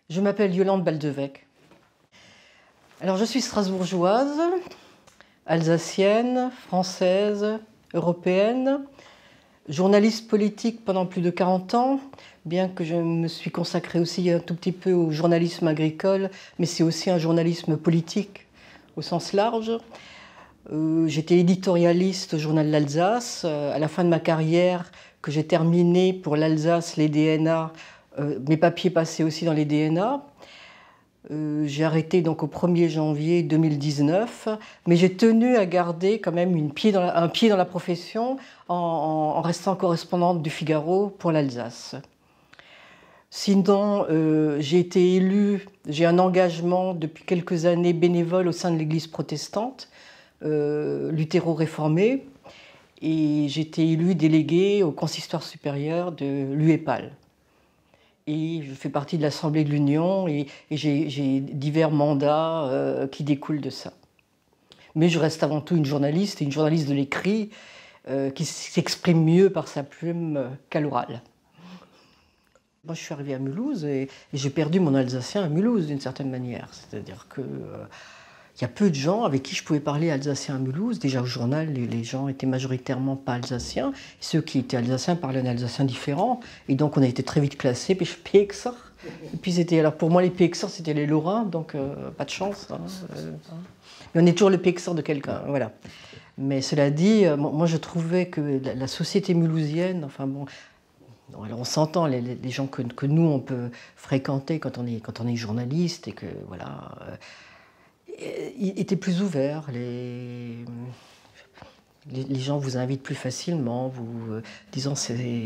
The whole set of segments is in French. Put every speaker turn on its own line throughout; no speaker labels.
Je m'appelle Yolande Baldevec. Alors je suis strasbourgeoise, alsacienne, française, européenne, journaliste politique pendant plus de 40 ans, bien que je me suis consacrée aussi un tout petit peu au journalisme agricole, mais c'est aussi un journalisme politique au sens large. J'étais éditorialiste au Journal de l'Alsace. À la fin de ma carrière, que j'ai terminée pour l'Alsace, les DNA, mes papiers passaient aussi dans les DNA. J'ai arrêté donc au 1er janvier 2019, mais j'ai tenu à garder quand même un pied dans la profession en restant correspondante du Figaro pour l'Alsace. Sinon, j'ai été élue, j'ai un engagement depuis quelques années bénévole au sein de l'Église protestante, luthéro-réformée, et j'ai été élue déléguée au consistoire supérieur de l'UEPAL. Et je fais partie de l'Assemblée de l'Union et j'ai divers mandats qui découlent de ça. Mais je reste avant tout une journaliste, et une journaliste de l'écrit qui s'exprime mieux par sa plume qu'à l'oral. Moi, je suis arrivée à Mulhouse et j'ai perdu mon alsacien à Mulhouse d'une certaine manière. C'est-à-dire que il y a peu de gens avec qui je pouvais parler alsacien à Mulhouse. Déjà au journal, les gens étaient majoritairement pas alsaciens. Ceux qui étaient alsaciens parlaient un alsacien différent. Et donc on a été très vite classés, Piexer. Et puis c'était, alors pour moi les Piexer c'était les Lorrains, donc pas de chance. Mais on est toujours le Piexer de quelqu'un, voilà. Mais cela dit, moi je trouvais que la société mulhousienne, enfin bon, alors on s'entend, les gens que nous on peut fréquenter quand on est journaliste et que voilà. Étaient plus ouverts, les gens vous invitent plus facilement, disons,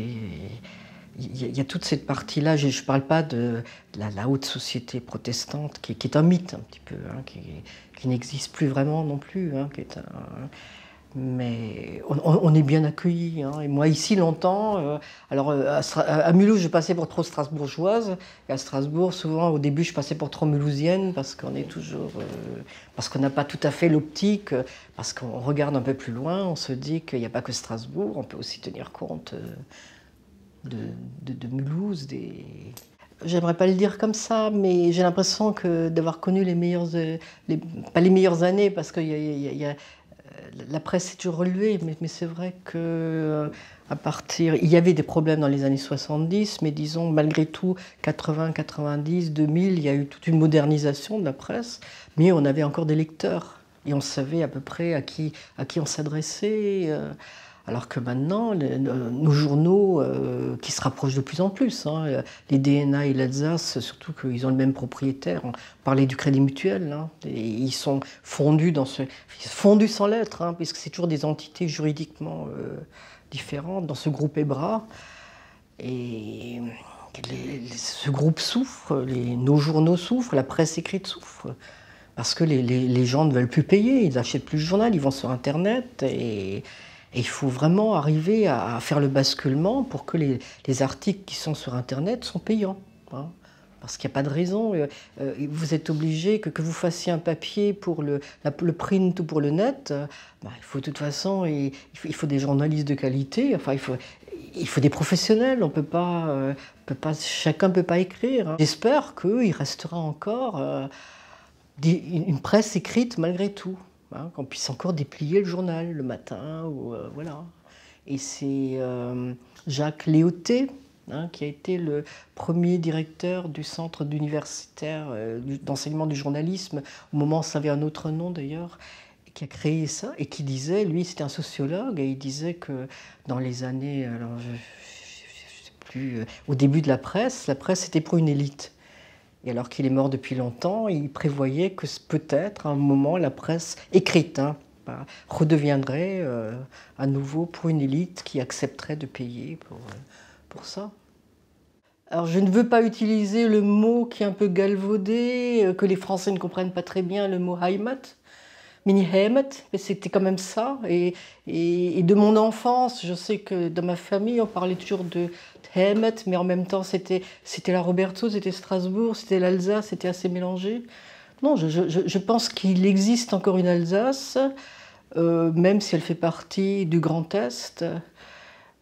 il y a toute cette partie-là, je ne parle pas de la haute société protestante, qui est un mythe un petit peu, hein, qui n'existe plus vraiment non plus, hein, mais on est bien accueillis. Hein. Et moi, ici, longtemps, à Mulhouse, je passais pour trop strasbourgeoise. Et à Strasbourg, souvent, au début, je passais pour trop mulhousienne, parce qu'on est toujours... parce qu'on n'a pas tout à fait l'optique, parce qu'on regarde un peu plus loin, on se dit qu'il n'y a pas que Strasbourg, on peut aussi tenir compte de Mulhouse, J'aimerais pas le dire comme ça, mais j'ai l'impression que d'avoir connu les meilleures... pas les meilleures années, parce qu'il y a la presse s'est toujours relevée, mais c'est vrai que il y avait des problèmes dans les années 70, mais disons, malgré tout, 80, 90, 2000, il y a eu toute une modernisation de la presse, mais on avait encore des lecteurs, et on savait à peu près à qui on s'adressait, alors que maintenant, nos journaux, qui se rapprochent de plus en plus, hein, les DNA et l'Alsace, surtout qu'ils ont le même propriétaire, on parlait du Crédit Mutuel, hein, et ils sont fondus fondus sans lettres, hein, puisque c'est toujours des entités juridiquement différentes dans ce groupe EBRA. Et ce groupe souffre, nos journaux souffrent, la presse écrite souffre, parce que les gens ne veulent plus payer, ils n'achètent plus le journal, ils vont sur Internet, et il faut vraiment arriver à faire le basculement pour que les articles qui sont sur Internet sont payants. Hein, parce qu'il n'y a pas de raison. Vous êtes obligé, que vous fassiez un papier pour le print ou pour le net, il faut de toute façon, il faut des journalistes de qualité, enfin, il faut des professionnels, chacun ne peut pas écrire. Hein. J'espère qu'il restera encore une presse écrite malgré tout. Hein, qu'on puisse encore déplier le journal le matin, voilà. Et c'est Jacques Léoté, hein, qui a été le premier directeur du centre universitaire d'enseignement du journalisme, au moment où ça avait un autre nom d'ailleurs, qui a créé ça, et qui disait, lui c'était un sociologue, et il disait que dans les années, alors je sais plus, au début de la presse était pour une élite. Et alors qu'il est mort depuis longtemps, il prévoyait que peut-être, à un moment, la presse écrite redeviendrait à nouveau pour une élite qui accepterait de payer pour ça. Alors je ne veux pas utiliser le mot qui est un peu galvaudé, que les Français ne comprennent pas très bien, le mot Heimat. Mini-Heimat, mais c'était quand même ça. Et de mon enfance, je sais que dans ma famille, on parlait toujours de Heimat, mais en même temps, c'était la Roberto, c'était Strasbourg, c'était l'Alsace, c'était assez mélangé. Non, je pense qu'il existe encore une Alsace, même si elle fait partie du Grand Est.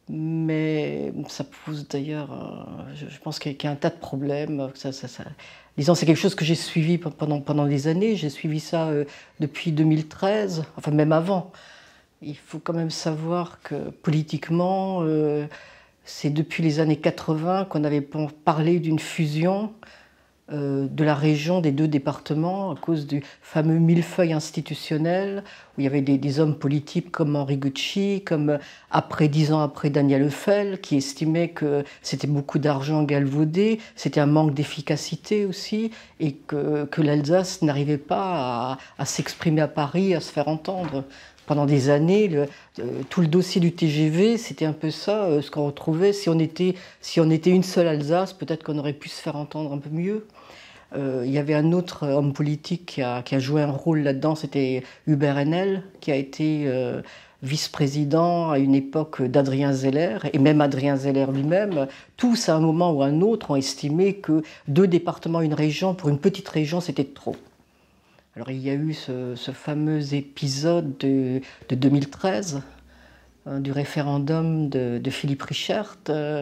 Mais ça pose d'ailleurs, je pense qu'il y a un tas de problèmes. Disons, c'est quelque chose que j'ai suivi pendant des années. J'ai suivi ça depuis 2013, enfin même avant. Il faut quand même savoir que politiquement, c'est depuis les années 80 qu'on avait parlé d'une fusion de la région des deux départements à cause du fameux millefeuille institutionnel où il y avait des hommes politiques comme Henri Gucci, comme 10 ans après Daniel Eufel, qui estimaient que c'était beaucoup d'argent galvaudé, c'était un manque d'efficacité aussi, et que l'Alsace n'arrivait pas à s'exprimer à Paris, à se faire entendre. Pendant des années, tout le dossier du TGV, c'était un peu ça, ce qu'on retrouvait. Si on était une seule Alsace, peut-être qu'on aurait pu se faire entendre un peu mieux. Il y avait un autre homme politique qui a joué un rôle là-dedans, c'était Hubert Haenel, qui a été vice-président à une époque d'Adrien Zeller, et même Adrien Zeller lui-même. Tous, à un moment ou à un autre, ont estimé que 2 départements, une région, pour une petite région, c'était trop. Alors il y a eu ce fameux épisode de 2013, du référendum de Philippe Richert,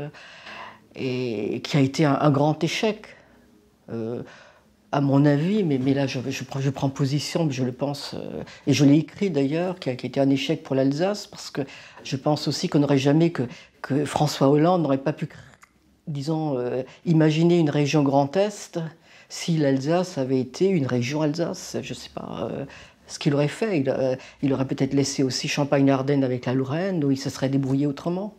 et qui a été un grand échec, à mon avis, mais là je prends position, je le pense, et je l'ai écrit d'ailleurs, qui a été un échec pour l'Alsace, parce que je pense aussi qu'on n'aurait jamais, que François Hollande n'aurait pas pu, disons, imaginer une région Grand Est, si l'Alsace avait été une région Alsace. Je ne sais pas ce qu'il aurait fait. Il aurait peut-être laissé aussi Champagne-Ardenne avec la Lorraine, où il se serait débrouillé autrement.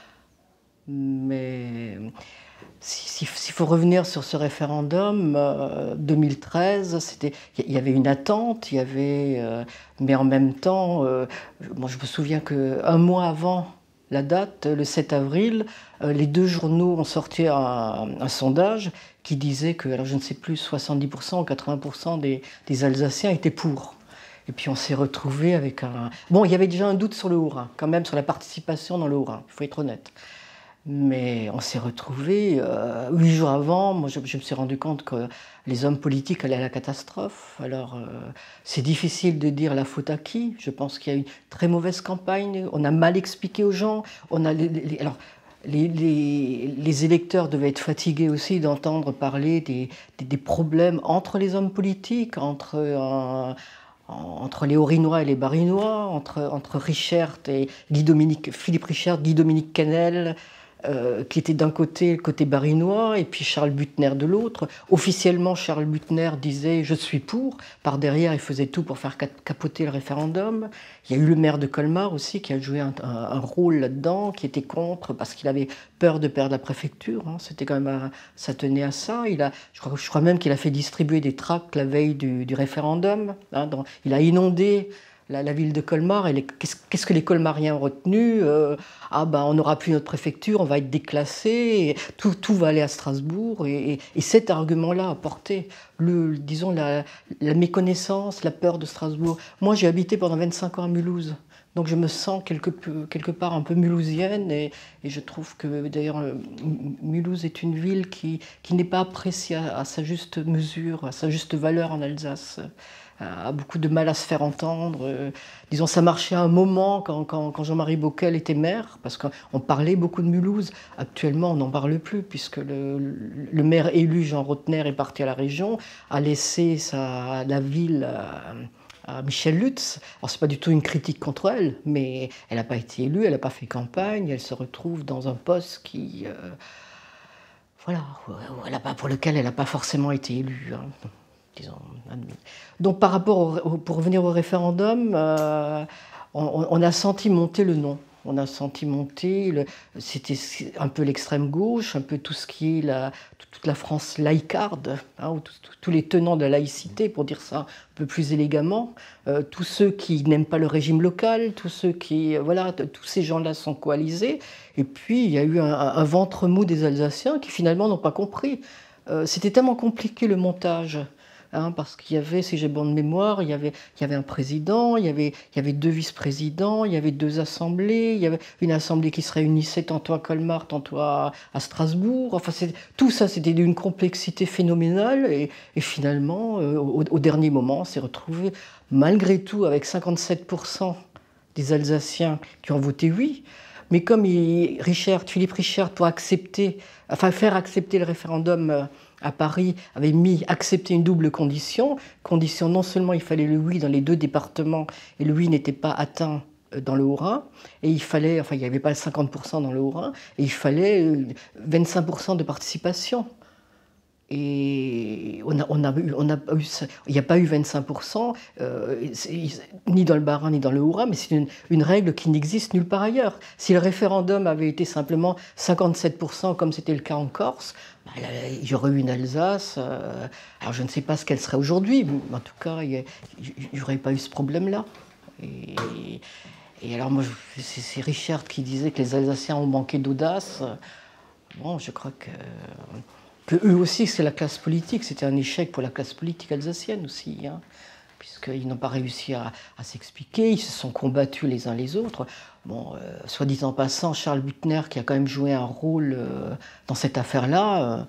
Mais s'il faut revenir sur ce référendum, 2013, il y avait une attente, mais en même temps, moi je me souviens qu'un mois avant la date, le 7 avril, les 2 journaux ont sorti un sondage qui disait que, alors je ne sais plus, 70% ou 80% des Alsaciens étaient pour. Et puis on s'est retrouvé avec un... Bon, il y avait déjà un doute sur le Haut-Rhin, quand même, sur la participation dans le Haut-Rhin, il faut être honnête. Mais on s'est retrouvé 8 jours avant, moi je me suis rendu compte que les hommes politiques allaient à la catastrophe. Alors c'est difficile de dire la faute à qui. Je pense qu'il y a eu une très mauvaise campagne, on a mal expliqué aux gens. Les électeurs devaient être fatigués aussi d'entendre parler des problèmes entre les hommes politiques, entre les Haut-Rhinois et les Bas-Rhinois, entre Richert et Philippe Richert, Guy-Dominique Kennel, qui était d'un côté le côté barinois, et puis Charles Büttner de l'autre. Officiellement, Charles Büttner disait « je suis pour », par derrière il faisait tout pour faire capoter le référendum. Il y a eu le maire de Colmar aussi qui a joué un rôle là-dedans, qui était contre parce qu'il avait peur de perdre la préfecture, hein. C'était quand même ça tenait à ça. Je crois même qu'il a fait distribuer des tracts la veille du référendum, hein, il a inondé la ville de Colmar. Et qu'est-ce que les Colmariens ont retenu? On n'aura plus notre préfecture, on va être déclassé, tout va aller à Strasbourg. Et cet argument-là a porté, disons, la méconnaissance, la peur de Strasbourg. Moi, j'ai habité pendant 25 ans à Mulhouse. Donc je me sens quelque part un peu mulhousienne, et je trouve que d'ailleurs Mulhouse est une ville qui n'est pas appréciée à sa juste mesure, à sa juste valeur en Alsace, a beaucoup de mal à se faire entendre. Disons, ça marchait à un moment quand Jean-Marie Bockel était maire, parce qu'on parlait beaucoup de Mulhouse. Actuellement, on n'en parle plus, puisque le maire élu, Jean Rotner, est parti à la région, a laissé la ville à Michel Lutz. Alors, ce n'est pas du tout une critique contre elle, mais elle n'a pas été élue, elle n'a pas fait campagne, elle se retrouve dans un poste pour lequel elle n'a pas forcément été élue, hein. Disons. Donc par rapport pour revenir au référendum, on a senti monter le non. On a senti monter, c'était un peu l'extrême gauche, un peu tout ce qui est toute la France laïcarde, hein, tous les tenants de la laïcité, pour dire ça un peu plus élégamment, tous ceux qui n'aiment pas le régime local, tous ces gens-là sont coalisés. Et puis il y a eu un ventre mou des Alsaciens qui finalement n'ont pas compris. C'était tellement compliqué le montage. Hein, parce qu'il y avait, si j'ai bonne mémoire, il y avait un président, il y avait 2 vice-présidents, il y avait 2 assemblées, il y avait une assemblée qui se réunissait tantôt à Colmar, tantôt à Strasbourg. Enfin, tout ça, c'était d'une complexité phénoménale, et finalement, au dernier moment, on s'est retrouvé, malgré tout, avec 57% des Alsaciens qui ont voté oui. Mais comme Philippe Richert, pour faire accepter le référendum à Paris, avait accepté une double condition. Condition, non seulement il fallait le oui dans les 2 départements, et le oui n'était pas atteint dans le Haut-Rhin, et il fallait, enfin il n'y avait pas 50% dans le Haut-Rhin, et il fallait 25% de participation. Et il n'y a pas eu 25%, ni dans le Bas-Rhin ni dans le Haut-Rhin, mais c'est une règle qui n'existe nulle part ailleurs. Si le référendum avait été simplement 57%, comme c'était le cas en Corse, il y aurait eu une Alsace. Alors je ne sais pas ce qu'elle serait aujourd'hui, mais en tout cas, il n'y aurait pas eu ce problème-là. Et alors moi, c'est Richert qui disait que les Alsaciens ont manqué d'audace. Bon, je crois que eux aussi, c'est la classe politique. C'était un échec pour la classe politique alsacienne aussi, hein, puisqu'ils n'ont pas réussi à s'expliquer, ils se sont combattus les uns les autres. Bon, soit dit en passant, Charles Büttner, qui a quand même joué un rôle dans cette affaire-là,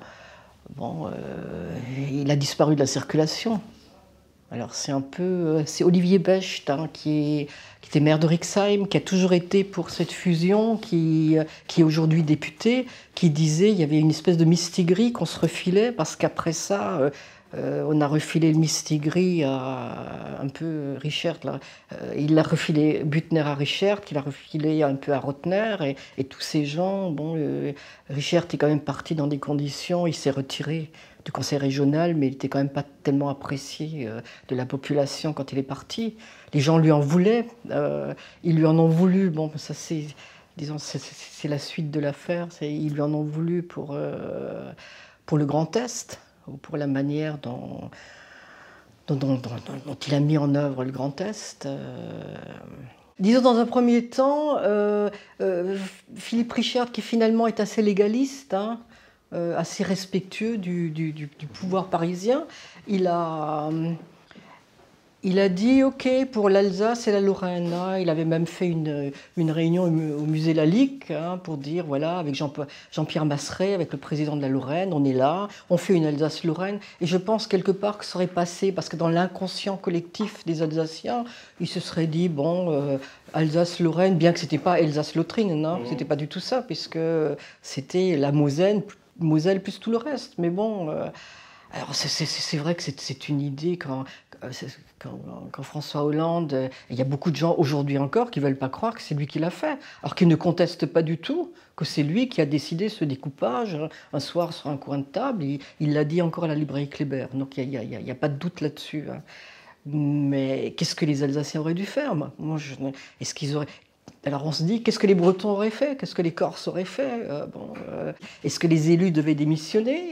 il a disparu de la circulation. Alors c'est Olivier Becht, hein, qui était maire de Rixheim, qui a toujours été pour cette fusion, qui est aujourd'hui député, qui disait qu'il y avait une espèce de mistigris qu'on se refilait, parce qu'après ça, on a refilé le mistigris à un peu Richert. Là. Il l'a refilé, Büttner à Richert, qu'il a refilé un peu à Rotner, et tous ces gens, bon, Richert est quand même parti dans des conditions, il s'est retiré du conseil régional, mais il n'était quand même pas tellement apprécié de la population quand il est parti. Les gens lui en voulaient, ils lui en ont voulu. Bon, ça c'est, disons, c'est la suite de l'affaire. Ils lui en ont voulu pour le Grand Est, ou pour la manière dont il a mis en œuvre le Grand Est. Disons, dans un premier temps, Philippe Richert, qui finalement est assez légaliste, hein, assez respectueux du pouvoir parisien, il a dit OK pour l'Alsace et la Lorraine. Hein. Il avait même fait une réunion au musée Lalique, hein, pour dire, voilà, avec Jean-Pierre Masseret, avec le président de la Lorraine, on est là, on fait une Alsace-Lorraine. Et je pense quelque part que ça aurait passé, parce que dans l'inconscient collectif des Alsaciens, ils se seraient dit, bon, Alsace-Lorraine, bien que ce n'était pas Alsace-Lothringen, non, c'était pas du tout ça, puisque c'était la Moselle plus tout le reste. Mais bon, alors c'est vrai que c'est une idée quand François Hollande, il y a beaucoup de gens aujourd'hui encore qui ne veulent pas croire que c'est lui qui l'a fait, alors qu'ils ne contestent pas du tout que c'est lui qui a décidé ce découpage un soir sur un coin de table. Il l'a dit encore à la librairie Kléber, donc il n'y a pas de doute là-dessus. Hein. Mais qu'est-ce que les Alsaciens auraient dû faire? Est-ce qu'ils auraient... Alors on se dit, qu'est-ce que les Bretons auraient fait? Qu'est-ce que les Corses auraient fait? Est-ce que les élus devaient démissionner?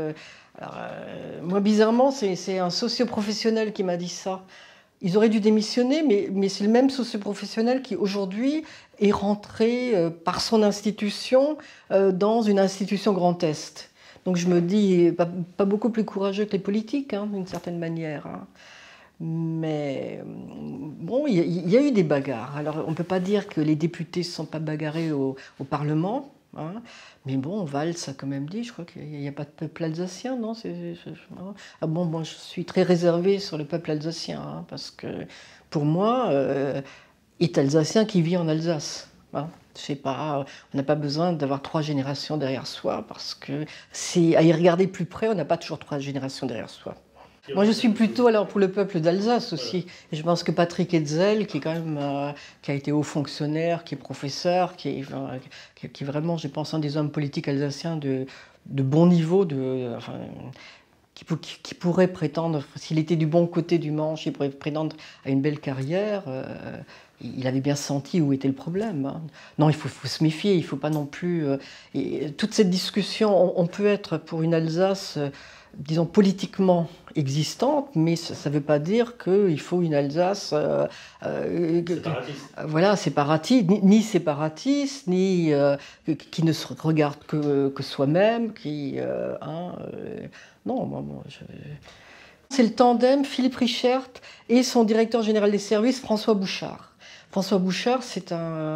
Moi, bizarrement, c'est un socio-professionnel qui m'a dit ça. Ils auraient dû démissionner, mais c'est le même socio-professionnel qui, aujourd'hui, est rentré par son institution dans une institution Grand Est. Donc je me dis, pas beaucoup plus courageux que les politiques, hein, d'une certaine manière. Hein. Mais bon, il y a eu des bagarres. Alors, on ne peut pas dire que les députés ne se sont pas bagarrés au Parlement. Hein. Mais bon, Valls a quand même dit, je crois qu'il n'y a pas de peuple alsacien, non? Ah bon, moi je suis très réservée sur le peuple alsacien, hein, parce que pour moi, est alsacien qui vit en Alsace. Hein. Je sais pas, on n'a pas besoin d'avoir 3 générations derrière soi, parce que à y regarder plus près, on n'a pas toujours 3 générations derrière soi. Moi, je suis plutôt alors pour le peuple d'Alsace aussi. Et je pense que Patrick Hetzel, qui est quand même, qui a été haut fonctionnaire, qui est professeur, qui est vraiment, je pense, un des hommes politiques alsaciens de bon niveau, qui pourrait prétendre, s'il était du bon côté du manche, il pourrait prétendre à une belle carrière. Il avait bien senti où était le problème. Hein. Non, il faut se méfier, il ne faut pas non plus... toute cette discussion, on peut être pour une Alsace... disons, politiquement existante, mais ça ne veut pas dire qu'il faut une Alsace séparatiste, ni séparatiste, ni qui ne se regarde que soi-même, non, c'est le tandem Philippe Richert et son directeur général des services, François Bouchard. François Bouchard, c'est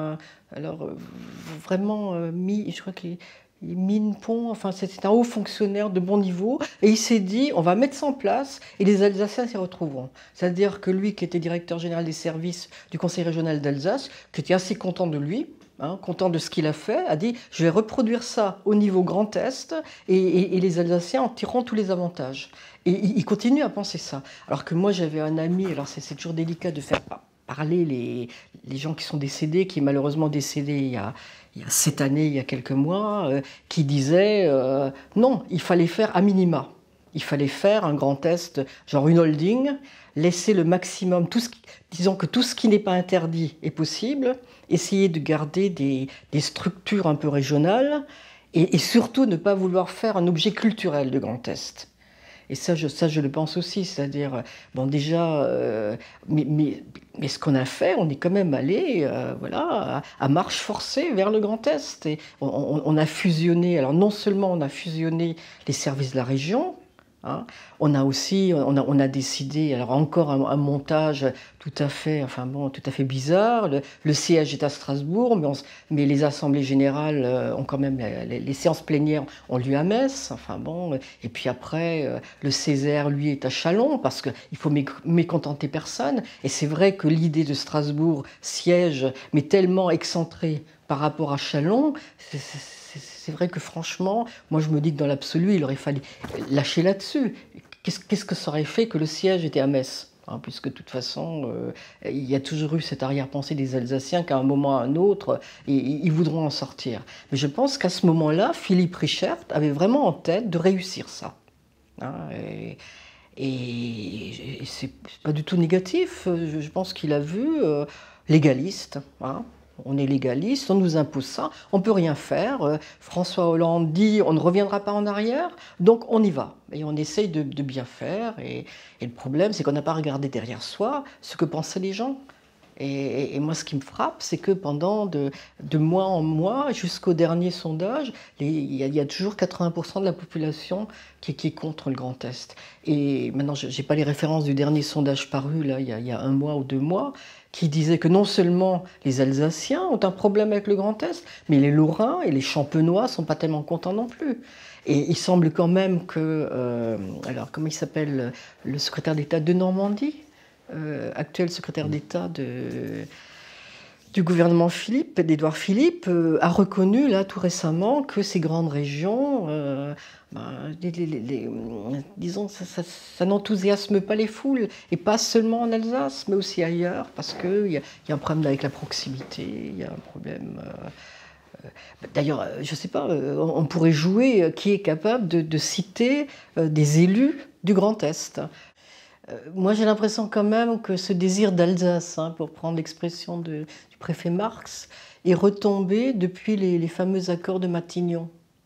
vraiment je crois qu'il mine pont, enfin c'est un haut fonctionnaire de bon niveau, et il s'est dit on va mettre ça en place et les Alsaciens s'y retrouveront. C'est-à-dire que lui qui était directeur général des services du Conseil régional d'Alsace, qui était assez content de lui, hein, content de ce qu'il a fait, a dit « je vais reproduire ça au niveau Grand Est et les Alsaciens en tireront tous les avantages ». Et il continue à penser ça. Alors que moi j'avais un ami, alors c'est toujours délicat de faire parler les gens qui sont décédés, qui est malheureusement décédé il y a cette année, il y a quelques mois, qui disait non, il fallait faire à minima. Il fallait faire un Grand Est, genre une holding, laisser le maximum, disons que tout ce qui n'est pas interdit est possible, essayer de garder des structures un peu régionales et surtout ne pas vouloir faire un objet culturel de Grand Est. Et ça, je le pense aussi, c'est-à-dire, bon déjà, mais ce qu'on a fait, on est quand même allé voilà, à marche forcée vers le Grand Est. Et on a fusionné, alors non seulement on a fusionné les services de la région, hein, on a aussi, on a décidé, alors encore un montage tout à fait, enfin bon, tout à fait bizarre. Le siège est à Strasbourg, mais les assemblées générales ont quand même, les séances plénières ont lieu à Metz, enfin bon. Et puis après, le Césaire, lui, est à Châlons, parce qu'il faut mécontenter personne. Et c'est vrai que l'idée de Strasbourg, siège, mais tellement excentrée par rapport à Châlons, c'est vrai que franchement, moi je me dis que dans l'absolu, il aurait fallu lâcher là-dessus. Qu'est-ce que ça aurait fait que le siège était à Metz, hein, puisque de toute façon, il y a toujours eu cette arrière-pensée des Alsaciens qu'à un moment ou à un autre, ils voudront en sortir. Mais je pense qu'à ce moment-là, Philippe Richert avait vraiment en tête de réussir ça. Hein, et c'est pas du tout négatif. Je pense qu'il a vu légaliste. Hein. On est légaliste, on nous impose ça, on ne peut rien faire. François Hollande dit on ne reviendra pas en arrière, donc on y va. Et on essaye de bien faire. Et le problème, c'est qu'on n'a pas regardé derrière soi ce que pensaient les gens. Et moi, ce qui me frappe, c'est que pendant de mois en mois, jusqu'au dernier sondage, il y a toujours 80% de la population qui est contre le Grand Est. Et maintenant, je n'ai pas les références du dernier sondage paru, là, il y a un mois ou 2 mois, qui disait que non seulement les Alsaciens ont un problème avec le Grand Est, mais les Lorrains et les Champenois ne sont pas tellement contents non plus. Et il semble quand même que... alors, comment il s'appelle, le secrétaire d'État de Normandie, actuel secrétaire d'État du gouvernement Philippe, d'Édouard Philippe, a reconnu là tout récemment que ces grandes régions, disons, ça n'enthousiasme pas les foules, et pas seulement en Alsace, mais aussi ailleurs, parce qu'il y a un problème avec la proximité, il y a un problème... D'ailleurs, je ne sais pas, on pourrait jouer qui est capable de citer des élus du Grand Est. Moi, j'ai l'impression quand même que ce désir d'Alsace, hein, pour prendre l'expression du préfet Marx, est retombé depuis les fameux accords de Matignon.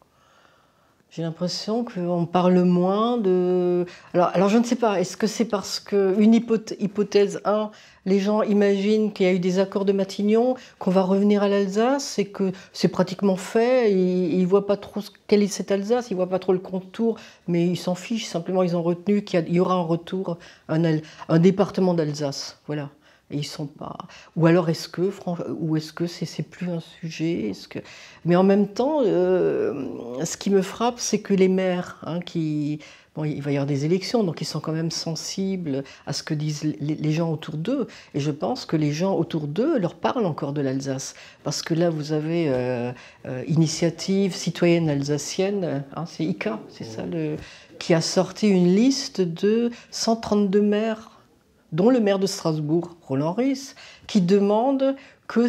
J'ai l'impression qu'on parle moins de... Alors je ne sais pas, est-ce que c'est parce qu'une hypothèse 1, les gens imaginent qu'il y a eu des accords de Matignon, qu'on va revenir à l'Alsace et que c'est pratiquement fait, ils ne voient pas trop quelle est cette Alsace, ils ne voient pas trop le contour, mais ils s'en fichent, simplement ils ont retenu qu'il y aura un retour, un département d'Alsace, voilà. Et ils sont pas. Ou alors est-ce que c'est plus un sujet, mais en même temps, ce qui me frappe, c'est que les maires, hein, bon, il va y avoir des élections, donc ils sont quand même sensibles à ce que disent les gens autour d'eux. Et je pense que les gens autour d'eux leur parlent encore de l'Alsace, parce que là vous avez Initiative citoyenne alsacienne, hein, c'est ICA, c'est ça, qui a sorti une liste de 132 maires, dont le maire de Strasbourg, Roland Ries, qui demande que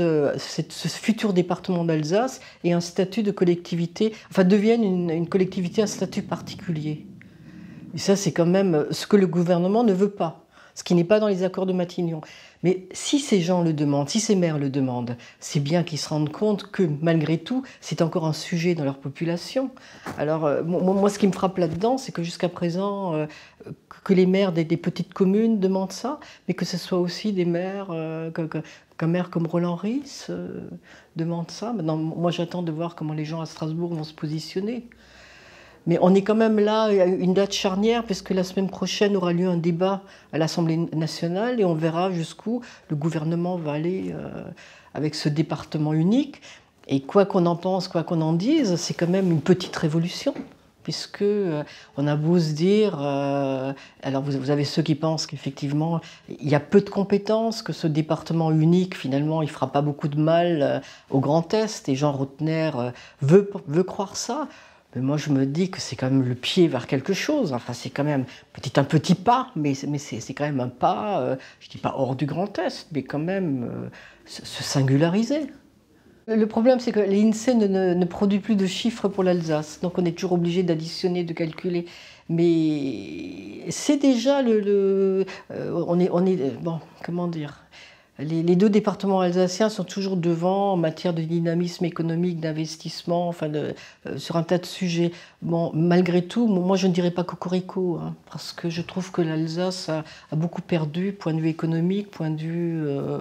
ce futur département d'Alsace ait un statut de collectivité, enfin devienne une collectivité à statut particulier. Et ça, c'est quand même ce que le gouvernement ne veut pas, ce qui n'est pas dans les accords de Matignon. Mais si ces gens le demandent, si ces maires le demandent, c'est bien qu'ils se rendent compte que, malgré tout, c'est encore un sujet dans leur population. Alors, moi, ce qui me frappe là-dedans, c'est que jusqu'à présent, que les maires des petites communes demandent ça, mais que ce soit aussi des maires, qu'un maire comme Roland Ries demande ça. Maintenant, moi, j'attends de voir comment les gens à Strasbourg vont se positionner. Mais on est quand même là, à une date charnière, puisque la semaine prochaine aura lieu un débat à l'Assemblée nationale et on verra jusqu'où le gouvernement va aller avec ce département unique. Et quoi qu'on en pense, quoi qu'on en dise, c'est quand même une petite révolution. puisque on a beau se dire, alors vous avez ceux qui pensent qu'effectivement il y a peu de compétences, que ce département unique finalement il fera pas beaucoup de mal au Grand Est, et Jean Rotner veut croire ça. Mais moi je me dis que c'est quand même le pied vers quelque chose, enfin c'est quand même un petit pas, mais c'est quand même un pas, je dis pas hors du Grand Est, mais quand même se singulariser. Le problème, c'est que l'INSEE ne produit plus de chiffres pour l'Alsace, donc on est toujours obligé d'additionner, de calculer. Mais c'est déjà on est bon, comment dire, les deux départements alsaciens sont toujours devant en matière de dynamisme économique, d'investissement, enfin sur un tas de sujets. Bon, malgré tout, moi je ne dirais pas cocorico, hein, parce que je trouve que l'Alsace a beaucoup perdu, point de vue économique, point de vue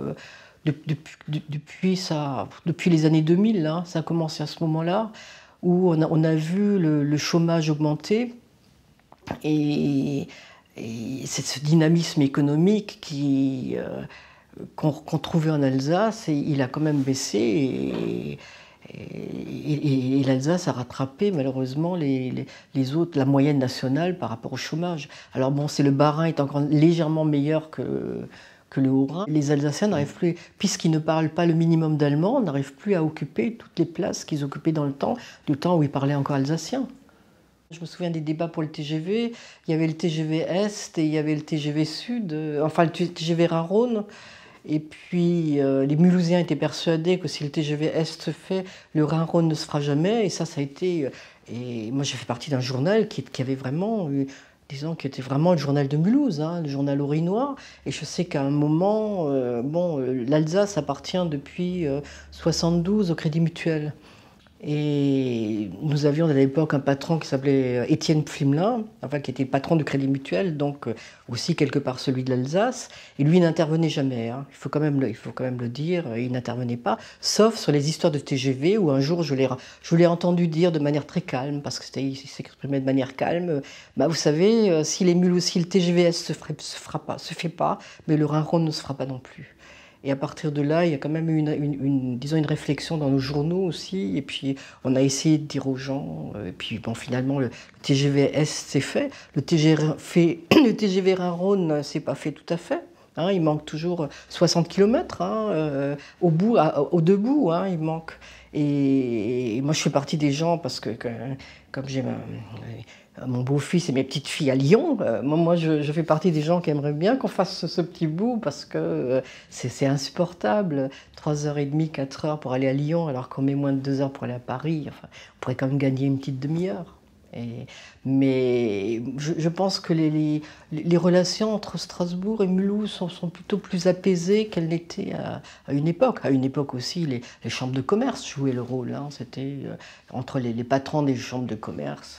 depuis les années 2000, hein, ça a commencé à ce moment-là, où on a vu le chômage augmenter, et c'est ce dynamisme économique qu'on trouvait en Alsace, et il a quand même baissé, et l'Alsace a rattrapé malheureusement les autres, la moyenne nationale par rapport au chômage. Alors bon, c'est le Bas-Rhin est encore légèrement meilleur que le Haut-Rhin. Les Alsaciens n'arrivent plus, puisqu'ils ne parlent pas le minimum d'allemand, n'arrivent plus à occuper toutes les places qu'ils occupaient dans le temps où ils parlaient encore alsacien. Je me souviens des débats pour le TGV. Il y avait le TGV Est et il y avait le TGV Sud, enfin le TGV Rhin-Rhône. Et puis les Mulhousiens étaient persuadés que si le TGV Est se fait, le Rhin-Rhône ne se fera jamais. Et ça a été. Et moi, j'ai fait partie d'un journal qui avait vraiment, disons, qui était vraiment le journal de Mulhouse, hein, le journal orinois. Et je sais qu'à un moment, l'Alsace appartient depuis 72 au Crédit Mutuel. Et nous avions à l'époque un patron qui s'appelait Étienne Pflimlin, enfin, qui était le patron du Crédit Mutuel, donc aussi quelque part celui de l'Alsace. Et lui n'intervenait jamais, hein. Il faut quand même le dire, il n'intervenait pas, sauf sur les histoires de TGV, où un jour je l'ai entendu dire de manière très calme, parce qu'il s'exprimait de manière calme, bah, vous savez, si le TGV se fait pas, mais le Rhin-Rhône ne se fera pas non plus. Et à partir de là, il y a quand même eu disons une réflexion dans nos journaux aussi. Et puis, on a essayé de dire aux gens. Et puis, bon, finalement, le TGV Est, c'est fait. Le TGV Rhin-Rhône, c'est pas fait tout à fait. Hein, il manque toujours 60 km, hein, aux deux bouts, hein, il manque. Et moi, je fais partie des gens, parce que comme j'ai mon beau-fils et mes petites filles à Lyon, moi je fais partie des gens qui aimeraient bien qu'on fasse ce petit bout, parce que c'est insupportable. 3h30, 4 heures pour aller à Lyon, alors qu'on met moins de 2 heures pour aller à Paris. Enfin, on pourrait quand même gagner une petite demi-heure. Mais je pense que les relations entre Strasbourg et Mulhouse sont plutôt plus apaisées qu'elles l'étaient à une époque. À une époque aussi, les chambres de commerce jouaient le rôle, hein. C'était entre les patrons des chambres de commerce,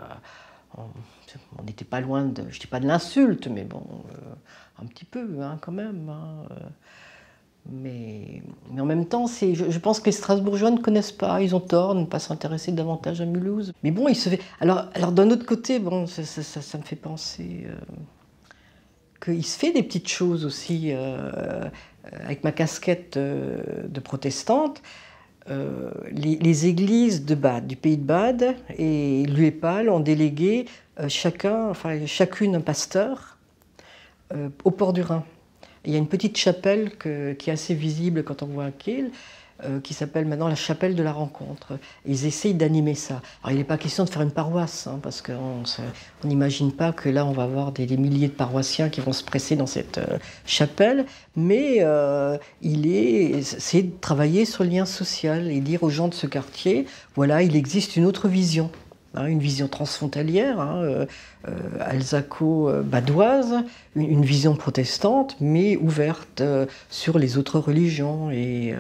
on n'était pas loin de, je dis pas de l'insulte, mais bon, un petit peu, hein, quand même, hein. Mais en même temps, je pense que les Strasbourgeois ne connaissent pas, ils ont tort de ne pas s'intéresser davantage à Mulhouse. Mais bon, il se fait. Alors d'un autre côté, bon, ça me fait penser qu'il se fait des petites choses aussi, avec ma casquette de protestante. Les églises de Bade, du pays de Bade, et l'UEPAL ont délégué chacune un pasteur au port du Rhin. Il y a une petite chapelle qui est assez visible quand on voit à Kiel, qui s'appelle maintenant la chapelle de la rencontre. Et ils essayent d'animer ça. Alors il n'est pas question de faire une paroisse, hein, parce qu'on n'imagine pas que là on va avoir des milliers de paroissiens qui vont se presser dans cette chapelle, mais c'est de travailler sur le lien social et dire aux gens de ce quartier, voilà, il existe une autre vision. Hein, une vision transfrontalière, hein, alsaco-badoise, une vision protestante, mais ouverte sur les autres religions. Et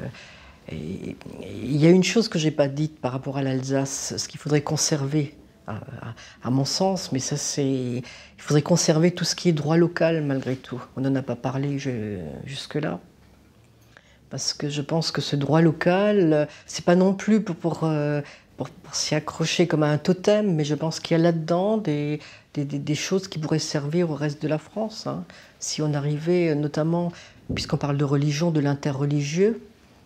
il y a une chose que je n'ai pas dite par rapport à l'Alsace, ce qu'il faudrait conserver, à mon sens, mais ça c'est... Il faudrait conserver tout ce qui est droit local, malgré tout. On n'en a pas parlé jusque-là. Parce que je pense que ce droit local, c'est pas non plus pour s'y accrocher comme à un totem, mais je pense qu'il y a là-dedans des choses qui pourraient servir au reste de la France, hein. Si on arrivait notamment, puisqu'on parle de religion, de l'interreligieux,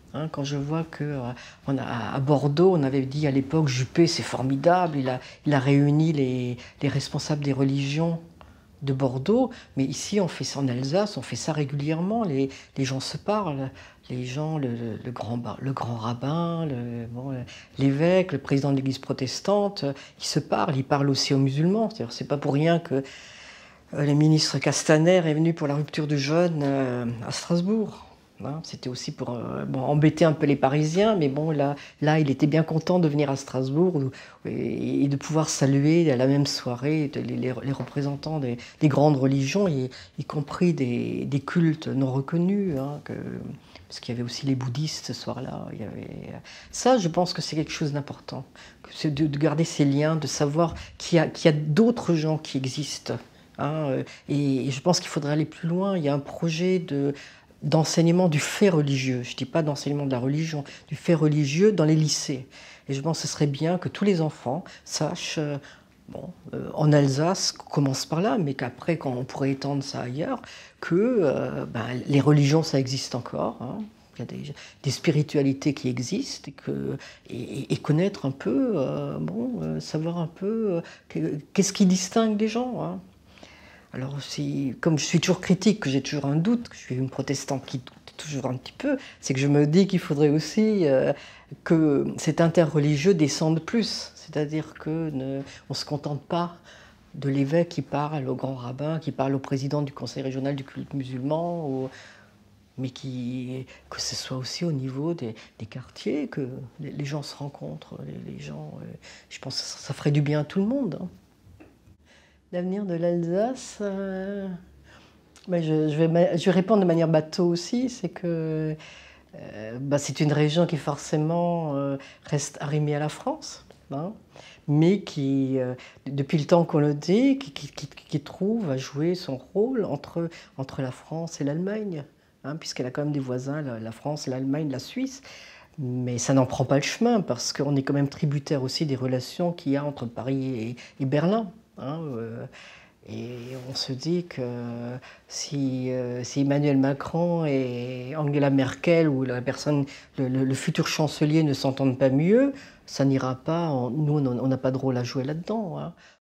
Hein, quand je vois que à Bordeaux, on avait dit à l'époque Juppé, c'est formidable, il a réuni les responsables des religions de Bordeaux, mais ici, on fait ça en Alsace, on fait ça régulièrement. Les gens se parlent, les gens, le grand rabbin, bon, l'évêque, le président de l'Église protestante, ils se parlent. Ils parlent aussi aux musulmans. C'est pas pour rien que le ministre Castaner est venu pour la rupture du jeûne à Strasbourg. Hein, c'était aussi pour bon, embêter un peu les Parisiens, mais bon, là, il était bien content de venir à Strasbourg et de pouvoir saluer à la même soirée les représentants des grandes religions, y compris des cultes non reconnus, hein, parce qu'il y avait aussi les bouddhistes ce soir-là. Ça, je pense que c'est quelque chose d'important, c'est de garder ces liens, de savoir qu'il y a d'autres gens qui existent. Hein, et je pense qu'il faudrait aller plus loin. Il y a un projet d'enseignement du fait religieux. Je ne dis pas d'enseignement de la religion, du fait religieux dans les lycées. Et je pense que ce serait bien que tous les enfants sachent, bon, en Alsace, qu'on commence par là, mais qu'après, quand on pourrait étendre ça ailleurs, que ben, les religions, ça existe encore. Hein. Il y a des spiritualités qui existent et connaître un peu, bon, savoir un peu qu'est-ce qui distingue les gens. Hein. Alors, comme je suis toujours critique, que j'ai toujours un doute, que je suis une protestante qui doute toujours un petit peu, c'est que je me dis qu'il faudrait aussi que cet interreligieux descende plus. C'est-à-dire qu'on ne se contente pas de l'évêque qui parle au grand rabbin, qui parle au président du conseil régional du culte musulman, mais que ce soit aussi au niveau des quartiers, que les gens se rencontrent, les gens. Je pense que ça ferait du bien à tout le monde. Hein. L'avenir de l'Alsace, ben je vais répondre de manière bateau aussi, c'est que ben c'est une région qui forcément reste arrimée à la France, hein, mais qui, depuis le temps qu'on le dit, qui trouve à jouer son rôle entre la France et l'Allemagne, hein, puisqu'elle a quand même des voisins, la France, l'Allemagne, la Suisse. Mais ça n'en prend pas le chemin, parce qu'on est quand même tributaire aussi des relations qu'il y a entre Paris et Berlin. Hein, et on se dit que si Emmanuel Macron et Angela Merkel ou le futur chancelier ne s'entendent pas mieux, ça n'ira pas. Nous, on n'a pas de rôle à jouer là-dedans. Hein.